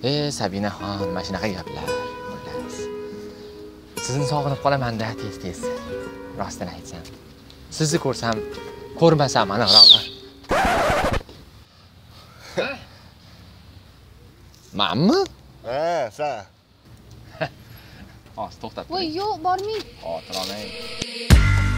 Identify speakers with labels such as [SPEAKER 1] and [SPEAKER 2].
[SPEAKER 1] Sabinaxon, mana shunaqa gaplar. Xullas. Sizni sog'inib qolaman-da tez-tez. Rostini aytsam. Sizni ko'rsam, ko'rmasam aniqrog'i. Manmi?
[SPEAKER 2] Sen.
[SPEAKER 1] Hozir to'xtat.
[SPEAKER 3] Voy, yo'q, bormang.
[SPEAKER 1] Xotir olmang.